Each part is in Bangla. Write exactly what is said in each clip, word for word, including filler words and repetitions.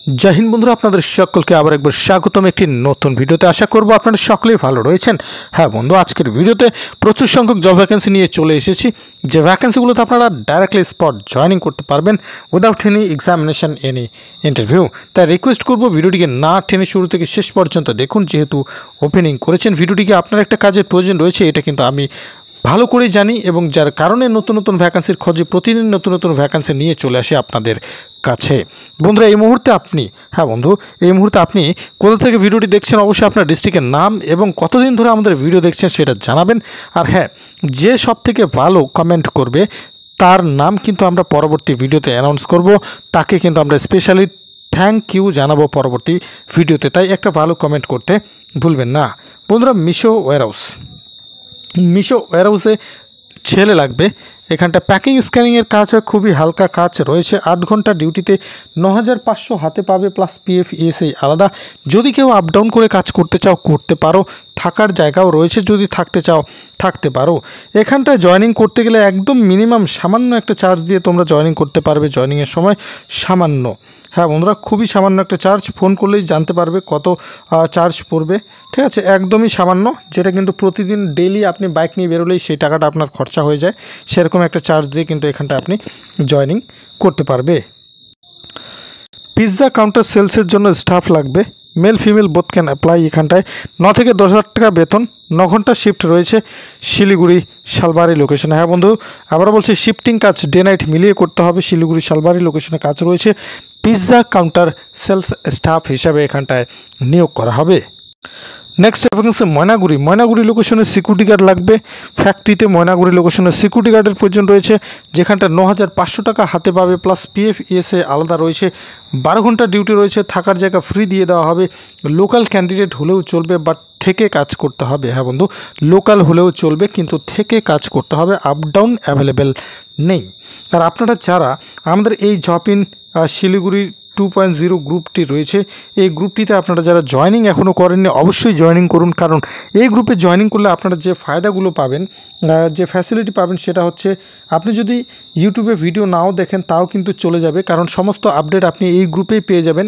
जय हिंद बंधुरा आपनादेर सकलके आबार एकबार स्वागतम एकटी नतून भिडियोते आशा करब आपनारा सकलेई भालो रयेछेन। हाँ बंधु आजकेर भिडियोते प्रचुर संख्यक जब भैकेंसि निये चले एसेछि जे भैकेंसिगुलोते आपनारा डायरेक्टली स्पट जयनिंग करते पारबेन without any examination any interview. ताई रिक्वेस्ट करब भिडियोटिके ना टेने शुरू थेके शेष पर्यन्त देखुन। जेहेतु ओपेनिंग करेछेन भिडियोटिके आपनार एकटा काजेर प्रयोजन रयेछे एटा किन्तु आमि भालो करे जानी एबं जार कारणे नतून नतून भैकेंसिर खोजे प्रतिदिन नतून नतून भैकेंसि निये चले आसि आपनादेर काछे। बंधुरा এই মুহূর্তে আপনি হ্যাঁ বন্ধু এই মুহূর্তে আপনি কোথা থেকে ভিডিওটি দেখছেন অবশ্যই আপনার ডিস্ট্রিক্টের নাম এবং কতদিন ধরে আমাদের ভিডিও দেখছেন সেটা জানাবেন। আর হ্যাঁ যে সবথেকে ভালো কমেন্ট করবে তার নাম কিন্তু আমরা পরবর্তী ভিডিওতে অ্যানাউন্স করব, তাকে কিন্তু আমরা স্পেশালি থ্যাংক ইউ জানাবো পরবর্তী ভিডিওতে। তাই একটা ভালো কমেন্ট করতে ভুলবেন না। বন্ধুরা মিশো ওয়্যারহাউস মিশো ওয়্যারহাউসে ছেলে লাগবে। এখানটা প্যাকিং স্ক্যানিংয়ের কাজ হয়, খুবই হালকা কাজ রয়েছে। আট ঘন্টা ডিউটিতে ন হাজার পাঁচশো হাতে পাবে প্লাস পিএফ ইএসআই আলাদা। যদি কেউ আপ ডাউন করে কাজ করতে চাও করতে পারো, থাকার জায়গাও রয়েছে, যদি থাকতে চাও থাকতে পারো। এখানটায় জয়েনিং করতে গেলে একদম মিনিমাম সামান্য একটা চার্জ দিয়ে তোমরা জয়েনিং করতে পারবে। জয়েনিংয়ের সময় সামান্য, হ্যাঁ বন্ধুরা খুবই সামান্য একটা চার্জ, ফোন করলেই জানতে পারবে কত চার্জ পড়বে। ঠিক আছে, একদমই সামান্য, যেটা কিন্তু প্রতিদিন ডেইলি আপনি বাইক নিয়ে বেরোলেই সেই টাকাটা আপনার খরচা হয়ে যায়। সেরকম একটা চার্জ দিয়ে কিন্তু এখানটা আপনি জয়েনিং করতে পারবে। পিৎজা কাউন্টার সেলসের জন্য স্টাফ লাগবে। Male female both can apply. এখানটায় ন থেকে দশ হাজার টাকা বেতন, ন ঘন্টা শিফট রয়েছে শিলিগুড়ি শালবাড়ি লোকেশনে। হ্যাঁ বন্ধু আবারও বলছি শিফটিং কাজ ডে নাইট মিলিয়ে করতে হবে। শিলিগুড়ি শালবাড়ি লোকেশনে কাজ রয়েছে। পিৎজা কাউন্টার সেলস স্টাফ হিসাবে এখানটায় নিয়োগ করা হবে। নেক্সট ভ্যাকেন্সি ময়নাগুড়ি ময়নাগুড়ি লোকেশনে সিকিউরিটি গার্ড লাগবে। ফ্যাক্টরিতে ময়নাগুড়ি লোকেশনে সিকিউরিটি গার্ডের প্রয়োজন রয়েছে, যেখানটা ন হাজার পাঁচশো টাকা হাতে পাবে প্লাস পিএফ ইএসএ আলাদা রয়েছে। বারো ঘন্টা ডিউটি রয়েছে, থাকার জায়গা ফ্রি দিয়ে দেওয়া হবে। লোকাল ক্যান্ডিডেট হলেও চলবে বাট থেকে কাজ করতে হবে। হ্যাঁ বন্ধু লোকাল হলেও চলবে কিন্তু থেকে কাজ করতে হবে, আপ ডাউন অ্যাভেলেবেল নেই। আর আপনারা যারা আমাদের এই job in Siliguri two point zero গ্রুপটি রয়েছে, এই গ্রুপটিতে আপনারা যারা জয়েনিং এখনও করেননি অবশ্যই জয়েনিং করুন। কারণ এই গ্রুপে জয়েনিং করলে আপনারা যে ফায়দাগুলো পাবেন, যে ফ্যাসিলিটি পাবেন সেটা হচ্ছে আপনি যদি ইউটিউবে ভিডিও নাও দেখেন তাও কিন্তু চলে যাবে, কারণ সমস্ত আপডেট আপনি এই গ্রুপেই পেয়ে যাবেন।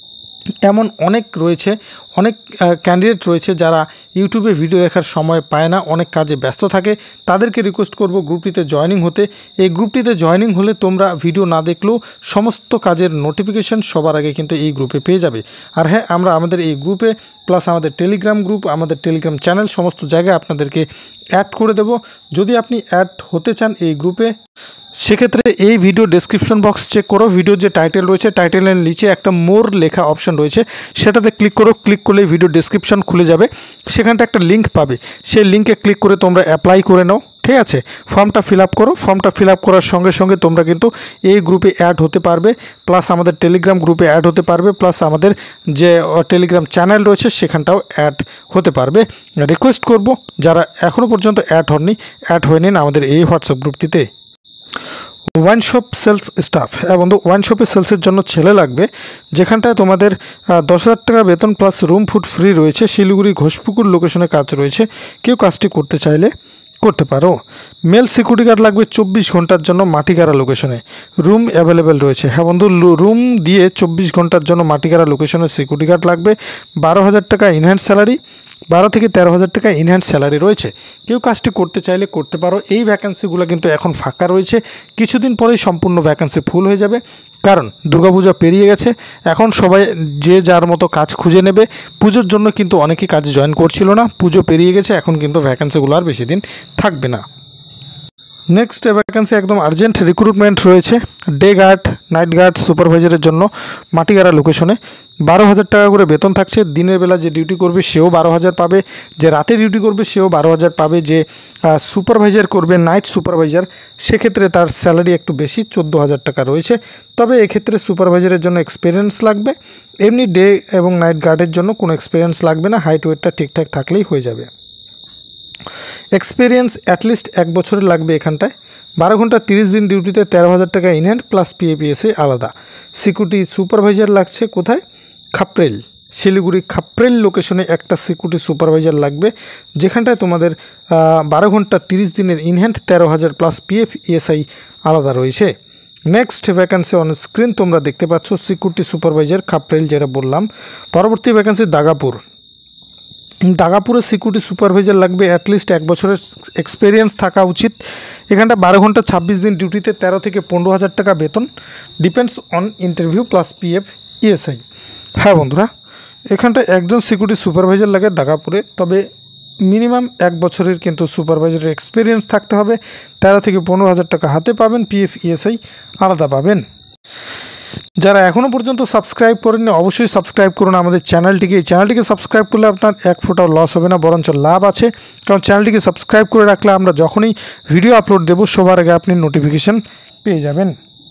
এমন অনেক রয়েছে, অনেক ক্যান্ডিডেট রয়েছে যারা ইউটিউবে ভিডিও দেখার সময় পায় না, অনেক কাজে ব্যস্ত থাকে। তাদেরকে রিকোয়েস্ট করব গ্রুপটিতে জয়েনিং হতে। এই গ্রুপটিতে জয়েনিং হলে তোমরা ভিডিও না দেখলেও সমস্ত কাজের নোটিফিকেশান সবার আগে কিন্তু এই গ্রুপে পেয়ে যাবে। আর হ্যাঁ আমরা আমাদের এই গ্রুপে প্লাস আমাদের টেলিগ্রাম গ্রুপ, আমাদের টেলিগ্রাম চ্যানেল সমস্ত জায়গায় আপনাদেরকে অ্যাড করে দেব। যদি আপনি অ্যাড হতে চান এই গ্রুপে সেক্ষেত্রে এই ভিডিও ডেসক্রিপশন বক্স চেক করো। ভিডিওর যে টাইটেল রয়েছে টাইটেলের নিচে একটা মোর লেখা অপশন রয়েছে, সেটাতে ক্লিক করো। ক্লিক করলেই ভিডিও ডেসক্রিপশন খুলে যাবে, সেখানটা একটা লিঙ্ক পাবে। সেই লিঙ্কে ক্লিক করে তোমরা অ্যাপ্লাই করে নাও। ঠিক আছে, ফর্মটা ফিল আপ করো। ফর্মটা ফিল আপ করার সঙ্গে সঙ্গে তোমরা কিন্তু এই গ্রুপে অ্যাড হতে পারবে, প্লাস আমাদের টেলিগ্রাম গ্রুপে অ্যাড হতে পারবে, প্লাস আমাদের যে টেলিগ্রাম চ্যানেল রয়েছে সেখানটাও অ্যাড হতে পারবে। রিকোয়েস্ট করব যারা এখনও পর্যন্ত অ্যাড হননি অ্যাড হয়ে নিন আমাদের এই হোয়াটসঅ্যাপ গ্রুপটিতে। ওয়াইন শপ সেলস স্টাফ, হ্যাঁ বন্ধু ওয়াইন শপে সেলসের জন্য ছেলে লাগবে, যেখানটায় তোমাদের দশ হাজার টাকা বেতন প্লাস রুম ফুড ফ্রি রয়েছে। শিলিগুড়ি ঘোষপুকুর লোকেশনে কাজ রয়েছে, কেউ কাজটি করতে চাইলে করতে পারো। মেল সিকিউরিটি গার্ড লাগবে চব্বিশ ঘন্টার জন্য মাটিগাড়া লোকেশনে, রুম অ্যাভেলেবেল রয়েছে। হ্যাঁ বন্ধু রুম দিয়ে চব্বিশ ঘন্টার জন্য মাটিগাড়া লোকেশনে সিকিউরিটি গার্ড লাগবে। বারো হাজার টাকা ইনহ্যান্ড স্যালারি, বারো থেকে তেরো হাজার টাকা ইনহ্যান্ড স্যালারি রয়েছে। কেউ কাজটি করতে চাইলে করতে পারো। এই ভ্যাকেন্সিগুলো কিন্তু এখন ফাঁকা রয়েছে, কিছুদিন পরেই সম্পূর্ণ ভ্যাকেন্সি ফুল হয়ে যাবে, কারণ দুর্গাপূজা পেরিয়ে গেছে। এখন সবাই যে যার মতো কাজ খুঁজে নেবে। পুজোর জন্য কিন্তু অনেকেই কাজে জয়েন করছিল না, পুজো পেরিয়ে গেছে, এখন কিন্তু ভ্যাকেন্সিগুলো আর বেশি দিন থাকবে না। নেক্সট ভ্যাকেন্সি একদম আর্জেন্ট রিক্রুটমেন্ট রয়েছে, ডে গার্ড নাইট গার্ড সুপারভাইজারের জন্য মাটিগাড়া লোকেশনে। বারো হাজার টাকা করে বেতন থাকছে। দিনের বেলা যে ডিউটি করবে সেও বারো হাজার পাবে, যে রাতে ডিউটি করবে সেও বারো হাজার পাবে। যে সুপারভাইজার করবে নাইট সুপারভাইজার সেক্ষেত্রে তার স্যালারি একটু বেশি, চোদ্দো হাজার টাকা রয়েছে। তবে এক্ষেত্রে সুপারভাইজারের জন্য এক্সপিরিয়েন্স লাগবে, এমনি ডে এবং নাইট গার্ডের জন্য কোনো এক্সপিরিয়েন্স লাগবে না, হাইট ওয়েটটা ঠিকঠাক থাকলেই হয়ে যাবে। এক্সপিরিয়েন্স অ্যাটলিস্ট এক বছরের লাগবে এখানটায়। বারো ঘন্টা তিরিশ দিন ডিউটিতে তেরো হাজার টাকা ইনহ্যান্ড প্লাস পিএপিএসএ আলাদা। সিকিউরিটি সুপারভাইজার লাগছে কোথায়? খাপ্রেল, শিলিগুড়ি খাপ্রেল লোকেশনে একটা সিকিউরিটি সুপারভাইজার লাগবে, যেখানটায় তোমাদের বারো ঘন্টা তিরিশ দিনের ইনহ্যান্ড তেরো হাজার প্লাস পিএফ ইএসআই আলাদা রয়েছে। নেক্সট ভ্যাকেন্সি অন স্ক্রিন তোমরা দেখতে পাচ্ছ সিকিউরিটি সুপারভাইজার খাপরেল, যেটা বললাম। পরবর্তী ভ্যাকেন্সি দাগাপুর। দাগাপুরে সিকিউরিটি সুপারভাইজার লাগবে, অ্যাটলিস্ট এক বছরের এক্সপিরিয়েন্স থাকা উচিত। এখানটা বারো ঘন্টা ছাব্বিশ দিন ডিউটিতে তেরো থেকে পনেরো হাজার টাকা বেতন, depends on interview plus PF ESI. হ্যাঁ বন্ধুরা, এখানটা একজন সিকিউরিটি সুপারভাইজার লাগে দাগাপুরে, তবে মিনিমাম এক বছরের কিন্তু সুপারভাইজারের এক্সপিরিয়েন্স থাকতে হবে। তেরো থেকে পনেরো হাজার টাকা হাতে পাবেন, পিএফ ইএসআই আলাদা পাবেন। যারা এখনও পর্যন্ত সাবস্ক্রাইব করেননি অবশ্যই সাবস্ক্রাইব করুন আমাদের চ্যানেলটিকে। এই চ্যানেলটিকে সাবস্ক্রাইব করলে আপনার এক ফোঁটাও লস হবে না, বরঞ্চ লাভ আছে। কারণ চ্যানেলটিকে সাবস্ক্রাইব করে রাখলে আমরা যখনই ভিডিও আপলোড দেব সবার আগে আপনি নোটিফিকেশান পেয়ে যাবেন।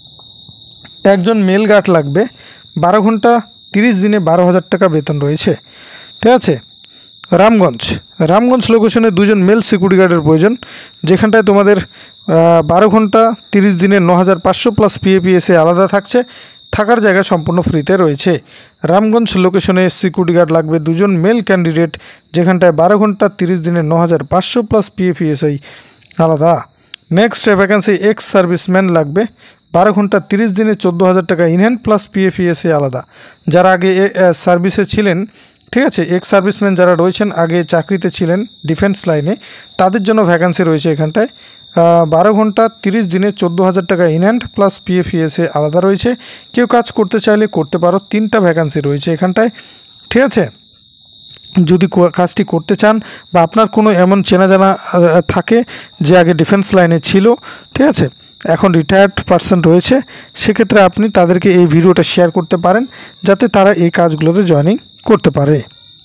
একজন মেল গার্ড লাগবে, বারো ঘন্টা তিরিশ দিনে বারো হাজার টাকা বেতন রয়েছে। ঠিক আছে। রামগঞ্জ রামগঞ্জ লোকেশনে দুজন মেল সিকিউরিটি গার্ডের প্রয়োজন, যেখানটায় তোমাদের বারো ঘন্টা তিরিশ দিনে ন হাজার পাঁচশো প্লাস পিএপিএসএ আলাদা থাকছে। থাকার জায়গা সম্পূর্ণ ফ্রিতে রয়েছে। রামগঞ্জ লোকেশনে সিকিউরিটি গার্ড লাগবে দুজন মেল ক্যান্ডিডেট, যেখানটায় বারো ঘন্টা তিরিশ দিনে ন হাজার পাঁচশো প্লাস পিএপিএসআই আলাদা। নেক্সট ভ্যাকেন্সি এক্স সার্ভিসম্যান লাগবে, বারো ঘন্টা তিরিশ দিনে চোদ্দো হাজার টাকা ইনহ্যান্ড প্লাস পিএফইএসএ আলাদা। যারা আগে সার্ভিসে ছিলেন, ঠিক আছে, এক্স সার্ভিসম্যান যারা রয়েছেন আগে চাকরিতে ছিলেন ডিফেন্স লাইনে, তাদের জন্য ভ্যাকেন্সি রয়েছে এখানটায়। বারো ঘন্টা তিরিশ দিনে চোদ্দো হাজার টাকা ইনহ্যান্ড প্লাস পিএফইএসএ আলাদা রয়েছে। কেউ কাজ করতে চাইলে করতে পারো, তিনটা ভ্যাকেন্সি রয়েছে এখানটায়। ঠিক আছে। যদি কাজটি করতে চান বা আপনার কোনো এমন চেনা জানা থাকে যে আগে ডিফেন্স লাইনে ছিল, ঠিক আছে, এখন রিটায়ার্ড পারসন রয়েছে, সেক্ষেত্রে আপনি তাদেরকে এই ভিডিওটা শেয়ার করতে পারেন যাতে তারা এই কাজগুলোতে জয়েনিং করতে পারে।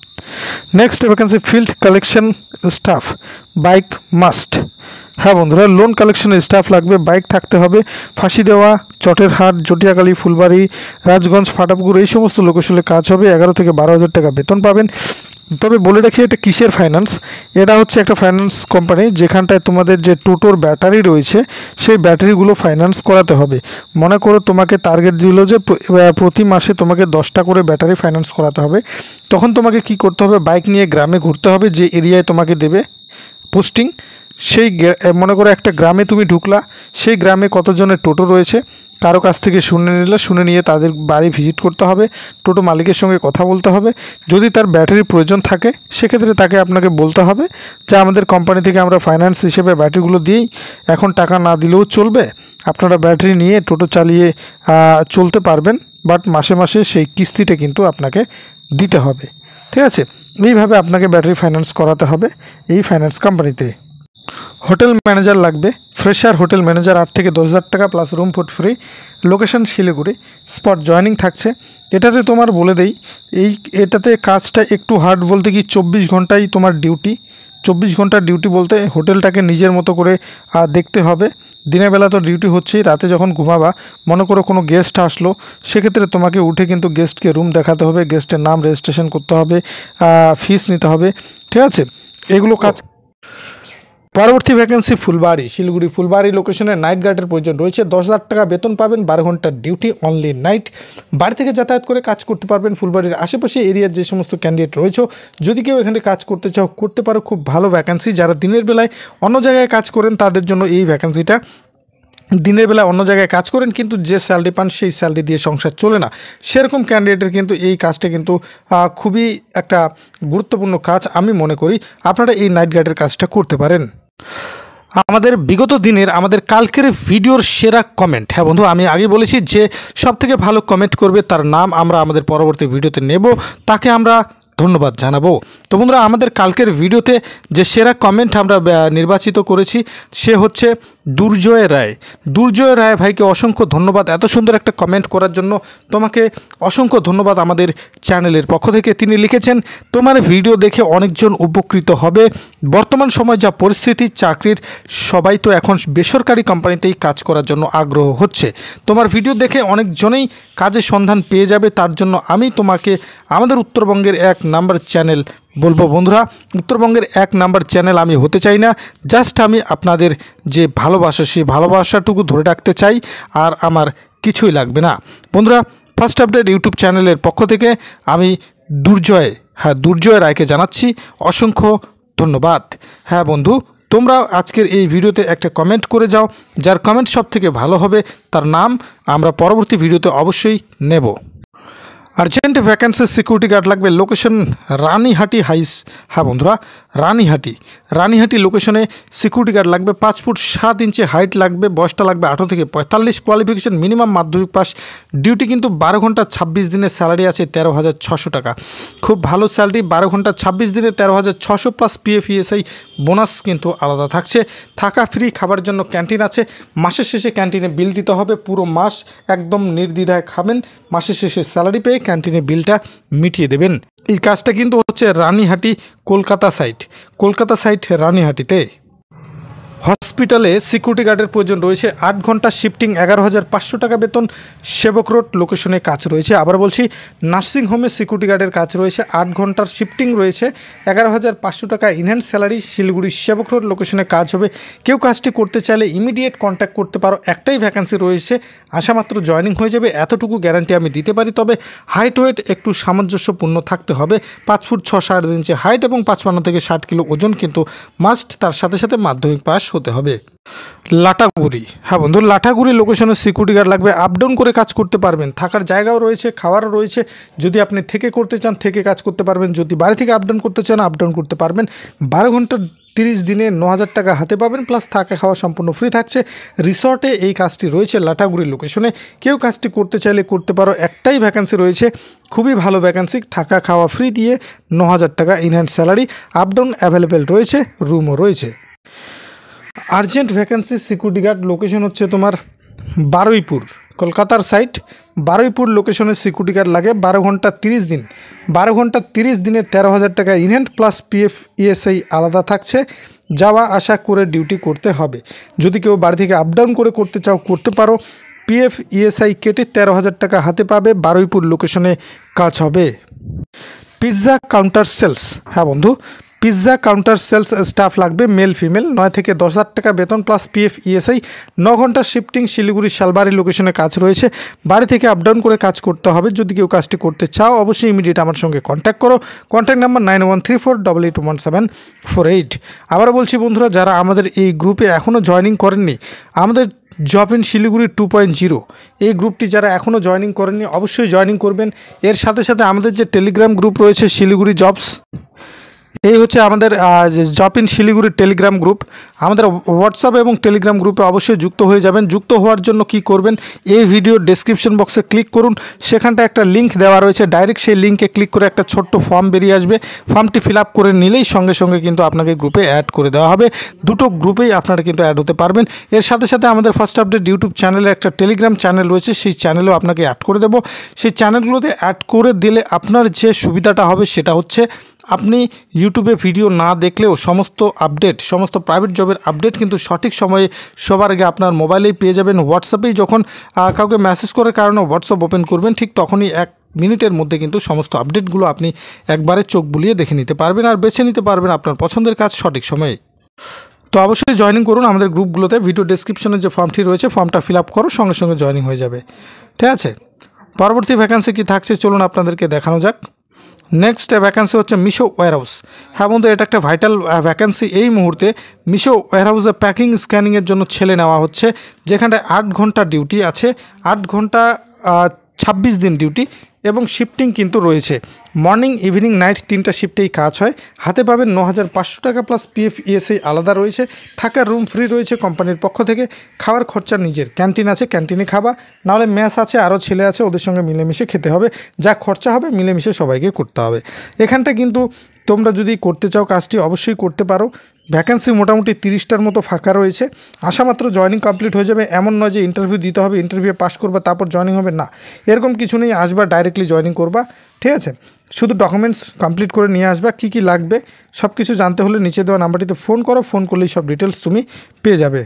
Next vacancy field collection staff, bike must. হ্যাঁ বন্ধুরা, লোন কালেকশনের স্টাফ লাগবে, বাইক থাকতে হবে। ফাঁসি দেওয়া, চটেরহাট, জটিয়াখালী, ফুলবাড়ি, রাজগঞ্জ, ফাটাপুকুর এই সমস্ত লোকেশনে কাজ হবে। এগারো থেকে বারো হাজার টাকা বেতন পাবেন। তবে বলে রাখি এটা কিসের ফাইন্যান্স, এটা হচ্ছে একটা ফাইন্যান্স কোম্পানি যেখানটায় তোমাদের যে টোটোর ব্যাটারি রয়েছে সেই ব্যাটারিগুলো ফাইন্যান্স করাতে হবে। মনে করো তোমাকে টার্গেট দিল যে প্রতি মাসে তোমাকে দশটা করে ব্যাটারি ফাইন্যান্স করাতে হবে, তখন তোমাকে কি করতে হবে, বাইক নিয়ে গ্রামে ঘুরতে হবে। যে এরিয়ায় তোমাকে দেবে পোস্টিং, সেই মনে করো একটা গ্রামে তুমি ঢুকলা, সেই গ্রামে কতজনের টোটো রয়েছে কারো কাছ থেকে শুনে নিলে, শুনে নিয়ে তাদের বাড়ি ভিজিট করতে হবে, টোটো মালিকের সঙ্গে কথা বলতে হবে। যদি তার ব্যাটারির প্রয়োজন থাকে সেক্ষেত্রে তাকে আপনাকে বলতে হবে যে আমাদের কোম্পানি থেকে আমরা ফাইন্যান্স হিসেবে ব্যাটারিগুলো দিই, এখন টাকা না দিলেও চলবে, আপনারা ব্যাটারি নিয়ে টোটো চালিয়ে চলতে পারবেন, বাট মাসে মাসে সেই কিস্তিটা কিন্তু আপনাকে দিতে হবে। ঠিক আছে। এইভাবে আপনাকে ব্যাটারি ফাইন্যান্স করাতে হবে এই ফাইন্যান্স কোম্পানিতে। হোটেল ম্যানেজার লাগবে, ফ্রেশার হোটেল ম্যানেজার, আট থেকে দশ হাজার টাকা plus room food free. Location Siliguri, spot joining থাকছে। এটাতে তোমার বলে দেই, এই এটাতে কাজটা একটু হার্ড বলতে কি চব্বিশ ঘন্টাই তোমার ডিউটি। চব্বিশ ঘন্টার ডিউটি বলতে হোটেলটাকে নিজের মতো করে দেখতে হবে। দিনের বেলা তো ডিউটি হচ্ছেই, রাতে যখন ঘুমাবা, মনে করো কোনো গেস্ট আসলো, সেক্ষেত্রে তোমাকে উঠে কিন্তু গেস্টকে রুম দেখাতে হবে, গেস্টের নাম রেজিস্ট্রেশন করতে হবে, ফিস নিতে হবে। ঠিক আছে, এগুলো কাজ। পরবর্তী ভ্যাকেন্সি ফুলবাড়ি, শিলিগুড়ি ফুলবাড়ি লোকেশনে নাইট গার্ডের প্রয়োজন রয়েছে। দশ হাজার টাকা বেতন পাবেন, বারো ঘন্টার ডিউটি, অনলি নাইট। বাড়ি থেকে যাতায়াত করে কাজ করতে পারবেন। ফুলবাড়ির আশেপাশে এরিয়ার যে সমস্ত ক্যান্ডিডেট রয়েছে, যদি কেউ এখানে কাজ করতে চাও করতে পারো, খুব ভালো ভ্যাকেন্সি। যারা দিনের বেলায় অন্য জায়গায় কাজ করেন তাদের জন্য এই ভ্যাকেন্সিটা। দিনের বেলা অন্য জায়গায় কাজ করেন কিন্তু যে স্যালারি পান সেই স্যালারি দিয়ে সংসার চলে না, সেরকম ক্যান্ডিডেটের কিন্তু এই কাজটা কিন্তু খুবই একটা গুরুত্বপূর্ণ কাজ আমি মনে করি। আপনারা এই নাইট গার্ডের কাজটা করতে পারেন। আমাদের বিগত দিনের আমাদের কালকের ভিডিওর সেরা কমেন্ট, হ্যাঁ বন্ধু, আমি আগে বলেছি যে সবথেকে ভালো কমেন্ট করবে তার নাম আমরা আমাদের পরবর্তী ভিডিওতে নেব, তাকে আমরা ধন্যবাদ জানাবো। তো বন্ধুরা, আমাদের কালকের ভিডিওতে যে সেরা কমেন্ট আমরা নির্বাচিত করেছি সে হচ্ছে দুর্জয় রায়। দুর্জয় রায় ভাইকে অসংখ্য ধন্যবাদ এত সুন্দর একটা কমেন্ট করার জন্য। তোমাকে অসংখ্য ধন্যবাদ আমাদের চ্যানেলের পক্ষ থেকে। তিনি লিখেছেন, তোমার ভিডিও দেখে অনেকজন উপকৃত হবে। বর্তমান সময় যা পরিস্থিতি, চাকরির সবাই তো এখন বেসরকারি কোম্পানিতেই কাজ করার জন্য আগ্রহ হচ্ছে। তোমার ভিডিও দেখে অনেকজনেই কাজের সন্ধান পেয়ে যাবে। তার জন্য আমি তোমাকে আমাদের উত্তরবঙ্গের এক নাম্বার চ্যানেল বলবো। বন্ধুরা, উত্তরবঙ্গের এক নাম্বার চ্যানেল আমি হতে চাই না, জাস্ট আমি আপনাদের যে ভালোবাসা সেই ভালোবাসাটুকু ধরে রাখতে চাই, আর আমার কিছুই লাগবে না। বন্ধুরা, ফার্স্ট আপডেট ইউটিউব চ্যানেলের পক্ষ থেকে আমি দুর্জয় হ্যাঁ দুর্জয় রায়কে জানাচ্ছি অসংখ্য ধন্যবাদ। হ্যাঁ বন্ধু, তোমরা আজকের এই ভিডিওতে একটা কমেন্ট করে যাও, যার কমেন্ট সব থেকে ভালো হবে তার নাম আমরা পরবর্তী ভিডিওতে অবশ্যই নেব। আর্জেন্ট ভ্যাকেন্সি সিকিউরিটি গার্ড লাগবে, লোকেশন রানীহাটি হাইস। হ্যাঁ বন্ধুরা, রানীহাটি রানীহাটি লোকেশনে সিকিউরিটি গার্ড লাগবে। পাঁচ ফুট সাত ইঞ্চি হাইট লাগবে, বয়সটা লাগবে আঠারো থেকে পঁয়তাল্লিশ, qualification minimum Madhyamik pass. Duty কিন্তু বারো ঘন্টা ছাব্বিশ দিনের স্যালারি আছে তেরো হাজার ছশো টাকা, খুব ভালো স্যালারি। বারো ঘন্টা ছাব্বিশ দিনে তেরো হাজার ছশো প্লাস পিএফ ইএসআই বোনাস কিন্তু আলাদা থাকছে। থাকা ফ্রি, খাবার জন্য ক্যান্টিন আছে। মাসের শেষে ক্যান্টিনে বিল দিতে হবে, পুরো মাস একদম নির্দ্বিধায় খাবেন, মাসের শেষে স্যালারি পেয়ে ক্যান্টিনে বিলটা মিটিয়ে দেবেন। এই কাজটা কিন্তু হচ্ছে রানীহাটি কলকাতা সাইট, কলকাতা সাইট রানীহাটিতে। হসপিটালে সিকিউরিটি গার্ডের প্রয়োজন রয়েছে। আট ঘন্টা শিফটিং, এগারো হাজার পাঁচশো টাকা বেতন। সেবক রোড লোকেশনে কাজ রয়েছে। আবার বলছি, নার্সিংহোমে সিকিউরিটি গার্ডের কাজ রয়েছে। আট ঘন্টার শিফটিং রয়েছে, এগারো হাজার পাঁচশো টাকা ইনহ্যান্ড স্যালারি। শিলিগুড়ি সেবক রোড লোকেশনে কাজ হবে। কেউ কাজটি করতে চাইলে ইমিডিয়েট কন্ট্যাক্ট করতে পারো। একটাই ভ্যাকেন্সি রয়েছে, আসা মাত্র জয়েনিং হয়ে যাবে, এতটুকু গ্যারান্টি আমি দিতে পারি। তবে হাইট ওয়েট একটু সামঞ্জস্যপূর্ণ থাকতে হবে। পাঁচ ফুট ছ সাড়ে ইঞ্চি হাইট এবং পাঁচপান্ন থেকে ষাট কিলো ওজন কিন্তু মাস্ট। তার সাথে সাথে মাধ্যমিক পাস হতে হবে। লাটাগুড়ি, হ্যাঁ বন্ধু, লাটাগুড়ি লোকেশনে সিকিউরিটি গার্ড লাগবে। আপ ডাউন করে কাজ করতে পারবেন, থাকার জায়গাও রয়েছে, খাওয়ারও রয়েছে। যদি আপনি থেকে করতে চান থেকে কাজ করতে পারবেন, যদি বাড়ি থেকে আপ ডাউন করতে চান আপ ডাউন করতে পারবেন। বারো ঘন্টা তিরিশ দিনে ন হাজার টাকা হাতে পাবেন, প্লাস থাকা খাওয়া সম্পূর্ণ ফ্রি থাকছে। রিসর্টে এই কাজটি রয়েছে লাটাগুড়ি লোকেশনে। কেউ কাজটি করতে চাইলে করতে পারো। একটাই ভ্যাকেন্সি রয়েছে, খুবই ভালো ভ্যাকেন্সি, থাকা খাওয়া ফ্রি দিয়ে ন হাজার টাকা in hand salary. Up down available রয়েছে, রুমও রয়েছে। Urgent vacancy security guard location হচ্ছে তোমার বারুইপুর, কলকাতার সাইট। বারুইপুর লোকেশনে সিকিউরিটি গার্ড লাগে। বারো ঘন্টা তিরিশ দিন, বারো ঘন্টা তিরিশ দিনে তেরো হাজার টাকা ইনহ্যান্ড প্লাস পিএফ ইএসআই আলাদা থাকছে। যাওয়া আসা করে ডিউটি করতে হবে। যদি কেউ বাড়ি থেকে আপ ডাউন করে করতে চাও করতে পারো। পিএফ ইএসআই কেটে তেরো হাজার টাকা হাতে পাবে। বারুইপুর লোকেশনে কাজ হবে। পিৎজা কাউন্টার সেলস, হ্যাঁ বন্ধু, পিৎজা কাউন্টার সেলস স্টাফ লাগবে, মেল ফিমেল। নয় থেকে দশ হাজার টাকা বেতন প্লাস পিএফ ইএসআই। ন ঘন্টার শিফটিং, শিলিগুড়ি শালবাড়ি লোকেশনে কাজ রয়েছে। বাড়ি থেকে আপ ডাউন করে কাজ করতে হবে। যদি কেউ কাজটি করতে চাও অবশ্যই ইমিডিয়েট আমার সঙ্গে কন্ট্যাক্ট করো। Contact number nine one three four double eight one seven four eight. আবার বলছি বন্ধুরা, যারা আমাদের এই গ্রুপে এখনও জয়েনিং করেননি, আমাদের job in Siliguri two point zero এই গ্রুপটি যারা এখনও জয়েনিং করেননি অবশ্যই জয়েনিং করবেন। এর সাথে সাথে আমাদের যে টেলিগ্রাম গ্রুপ রয়েছে শিলিগুড়ি জবস, এই হচ্ছে আমাদের জব ইন শিলিগুড়ির টেলিগ্রাম গ্রুপ। আমাদের হোয়াটসঅ্যাপ এবং টেলিগ্রাম গ্রুপে অবশ্যই যুক্ত হয়ে যাবেন। যুক্ত হওয়ার জন্য কি করবেন, এই ভিডিওর ডেসক্রিপশন বক্সে ক্লিক করুন, সেখানটা একটা লিঙ্ক দেওয়া রয়েছে। ডাইরেক্ট সেই লিঙ্কে ক্লিক করে একটা ছোট্ট ফর্ম বেরিয়ে আসবে। ফর্মটি ফিল আপ করে নিলেই সঙ্গে সঙ্গে কিন্তু আপনাকে গ্রুপে অ্যাড করে দেওয়া হবে। দুটো গ্রুপেই আপনারা কিন্তু অ্যাড হতে পারবেন। এর সাথে সাথে আমাদের ফার্স্ট আপডেট ইউটিউব চ্যানেলে একটা টেলিগ্রাম চ্যানেল রয়েছে, সেই চ্যানেলেও আপনাকে অ্যাড করে দেবো। সেই চ্যানেলগুলোতে অ্যাড করে দিলে আপনার যে সুবিধাটা হবে সেটা হচ্ছে আপনি ইউটিউবে ভিডিও না দেখলেও সমস্ত আপডেট, সমস্ত প্রাইভেট জবের আপডেট কিন্তু সঠিক সময়ে সবার আগে আপনার মোবাইলেই পেয়ে যাবেন। হোয়াটসঅ্যাপেই যখন কাউকে মেসেজ করার কারণে হোয়াটসঅ্যাপ ওপেন করবেন, ঠিক তখনই এক মিনিটের মধ্যে কিন্তু সমস্ত আপডেটগুলো আপনি একবারে চোখ বুলিয়ে দেখে নিতে পারবেন আর বেছে নিতে পারবেন আপনার পছন্দের কাজ সঠিক সময়ে। তো অবশ্যই জয়েনিং করুন আমাদের গ্রুপগুলোতে। ভিডিও ডেসক্রিপশনে যে ফর্মটি রয়েছে ফর্মটা ফিল আপ করো, সঙ্গে সঙ্গে জয়েনিং হয়ে যাবে। ঠিক আছে, পরবর্তী ভ্যাকেন্সি কী থাকছে চলুন আপনাদেরকে দেখানো যাক। নেক্সট ভ্যাকেন্সি হচ্ছে মিশো ওয়্যারহাউস। হ্যাঁ বন্ধু, এটা একটা ভাইটাল ভ্যাকেন্সি। এই মুহূর্তে মিশো ওয়্যারহাউসে প্যাকিং স্ক্যানিংয়ের জন্য ছেলে নেওয়া হচ্ছে, যেখানটায় আট ঘন্টা ডিউটি আছে। আট ঘন্টা ছাব্বিশ দিন ডিউটি এবং শিফটিং কিন্তু রয়েছে। মর্নিং ইভিনিং নাইট তিনটা শিফটেই কাজ হয়। হাতে পাবেন ন হাজার পাঁচশো টাকা প্লাস পিএফ ইএসআই আলাদা রয়েছে। থাকার রুম ফ্রি রয়েছে কোম্পানির পক্ষ থেকে। খাওয়ার খরচা নিজের, ক্যান্টিন আছে, ক্যান্টিনে খাবা, নাহলে মেস আছে, আরও ছেলে আছে, ওদের সঙ্গে মিলেমিশে খেতে হবে। যা খরচা হবে মিলেমিশে সবাইকে করতে হবে। এখানটা কিন্তু তোমরা যদি করতে চাও কাজটি অবশ্যই করতে পারো। ভ্যাকেন্সি মোটামুটি তিরিশটার মতো ফাঁকা রয়েছে। আসা মাত্র জয়েনিং কমপ্লিট হয়ে যাবে। এমন নয় যে ইন্টারভিউ দিতে হবে, ইন্টারভিউ পাস করবা তারপর জয়েনিং হবে, না, এরকম কিছু নেই। আসবা ডাইরেক্টলি জয়েনিং করবা, ঠিক আছে। শুধু ডকুমেন্টস কমপ্লিট করে নিয়ে আসবা। কী কী লাগবে সব কিছু জানতে হলে নিচে দেওয়া নাম্বারটিতে ফোন করো, ফোন করলেই সব ডিটেলস তুমি পেয়ে যাবে।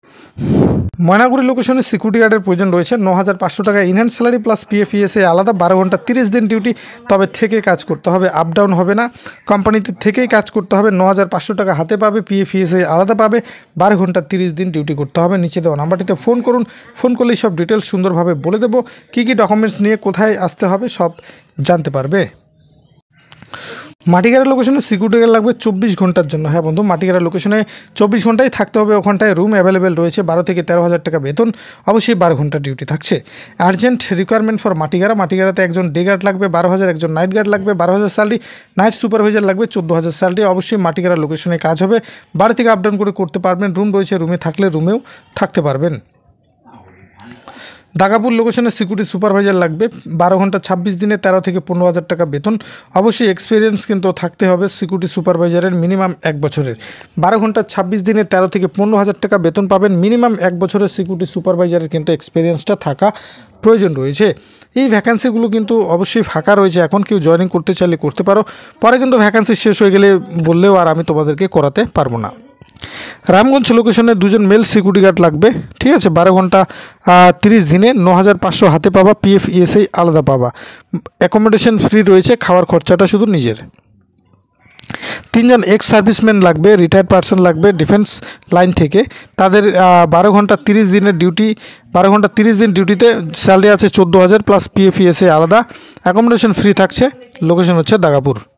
ময়নাগুড়ি লোকেশনে সিকিউরিটি গার্ডের প্রয়োজন রয়েছে। ন হাজার পাঁচশো টাকা in hand salary plus PF ESI আলাদা। বারো ঘন্টা তিরিশ দিন ডিউটি, তবে থেকে কাজ করতে হবে, আপ ডাউন হবে না। কোম্পানিতে থেকেই কাজ করতে হবে। ন হাজার পাঁচশো টাকা হাতে পাবে, পিএফ ইএসআই আলাদা পাবে। বারো ঘন্টা তিরিশ দিন ডিউটি করতে হবে। নিচে দেওয়া নাম্বারটিতে ফোন করুন, ফোন করলেই সব ডিটেলস সুন্দরভাবে বলে দেবো। কী কী ডকুমেন্টস নিয়ে কোথায় আসতে হবে সব জানতে পারবে। মাটিগাড়া লোকেশনে সিকিউরিটি গার্ড লাগবে চব্বিশ ঘন্টার জন্য। হ্যাঁ বন্ধু, মাটিগাড়া লোকেশনে চব্বিশ ঘন্টাই থাকতে হবে, ওখানটায় রুম অ্যাভেলেবেল রয়েছে, বারো থেকে তেরো হাজার টাকা বেতন, অবশ্যই বারো ঘন্টা ডিউটি থাকছে। আর্জেন্ট রিকোয়ারমেন্ট ফর মাটিগাড়া, মাটিগাড়াতে একজন ডে গার্ড লাগবে বারো হাজার, একজন নাইট গার্ড লাগবে বারো হাজার স্যালারি, নাইট সুপারভাইজার লাগবে চোদ্দো হাজার স্যালারি, অবশ্যই মাটিগাড়া লোকেশনে কাজ হবে, বাড়ি থেকে আপ ডাউন করে করতে পারবেন, রুম রয়েছে, রুমে থাকলে রুমেও থাকতে পারবেন। দাগাপুর লোকেশনে সিকিউরিটি সুপারভাইজার লাগবে, বারো ঘন্টা ছাব্বিশ দিনে তেরো থেকে পনেরো হাজার টাকা বেতন, অবশ্যই এক্সপিরিয়েন্স কিন্তু থাকতে হবে সিকিউরিটি সুপারভাইজারের মিনিমাম এক বছরের। বারো ঘন্টা ছাব্বিশ দিনে তেরো থেকে পনেরো হাজার টাকা বেতন পাবেন, মিনিমাম এক বছরের সিকিউরিটি সুপারভাইজারের কিন্তু এক্সপিরিয়েন্সটা থাকা প্রয়োজন রয়েছে। এই ভ্যাকান্সিগুলো কিন্তু অবশ্যই ফাঁকা রয়েছে, এখন কেউ জয়েনিং করতে চাইলে করতে পারো, পরে কিন্তু ভ্যাকান্সি শেষ হয়ে গেলে বললেও আর আমি তোমাদেরকে করাতে পারবো না। রামগঞ্জ লোকেশনে দুজন মেল সিকিউরিটি গার্ড লাগবে, ঠিক আছে, বারো ঘন্টা তিরিশ দিনে ন হাজার পাঁচশো হাতে পাবা, পিএফ ইএসআই আলাদা পাবা, অ্যাকোমোডেশন ফ্রি রয়েছে, খাওয়ার খরচাটা শুধু নিজের। তিনজন এক্স সার্ভিসম্যান লাগবে, রিটায়ার্ড পার্সন লাগবে ডিফেন্স লাইন থেকে, তাদের বারো ঘন্টা তিরিশ দিনের ডিউটি, বারো ঘন্টা তিরিশ দিন ডিউটিতে স্যালারি আছে চোদ্দো হাজার প্লাস পিএফ ইএসআই আলাদা, অ্যাকোমোডেশন ফ্রি থাকছে, লোকেশন হচ্ছে দাগাপুর।